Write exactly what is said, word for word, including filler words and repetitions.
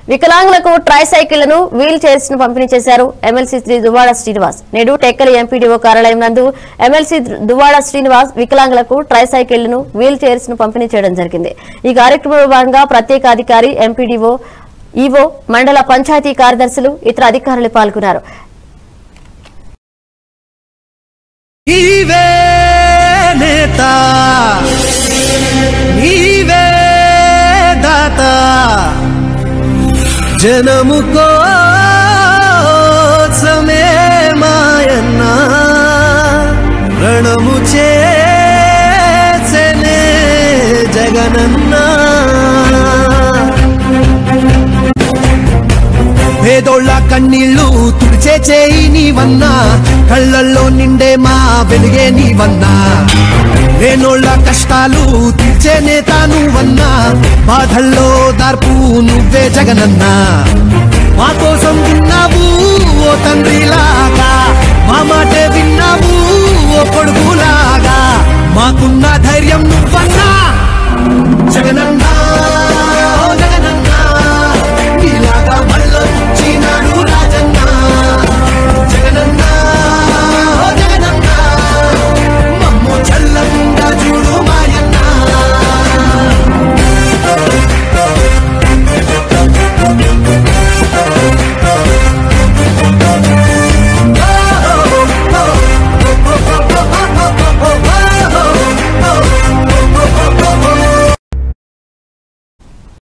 వికలాంగులకు try సైకిళ్లను wheel chairs ను పంపిణీ చేశారు ఎమ్మెల్సీ దువ్వాడ శ్రీనివాస్. నేడు టెక్కలి ఎంపీడీఓ కార్యాలయం నందు ఎమ్మెల్సీ దువ్వాడ శ్రీనివాస్ వికలాంగులకు ట్రై సైకిళ్లను వీల్ చైర్స్ ను పంపిణీ చేయడం జరిగింది. ఈ కార్యక్రమంలో భాగంగా ప్రత్యేక అధికారి, ఎంపీడీఓ, ఈవో, మండల పంచాయతీ కార్యదర్శులు, ఇతర అధికారులు పాల్గొన్నారు. జనము కోసమే మాయన్న రణము చేసెనే జగనన్న. పేదోళ్ళ కన్నీళ్ళు తుడిచే చేయి నీవన్నా, కళ్ళల్లో నిండే మా వెలుగే నీవన్నా. లేనోళ్ళ కష్టాలు తీర్చే నేత నువ్వన్నా, బాధల్లో దార్పు నువ్వే జగనన్నా. మా కోసం విన్నావు ఓ తండ్రిలాగా, మా మాటే విన్నావు ఓ కొడుకులాగా. మాకున్న ధైర్యం నువ్వు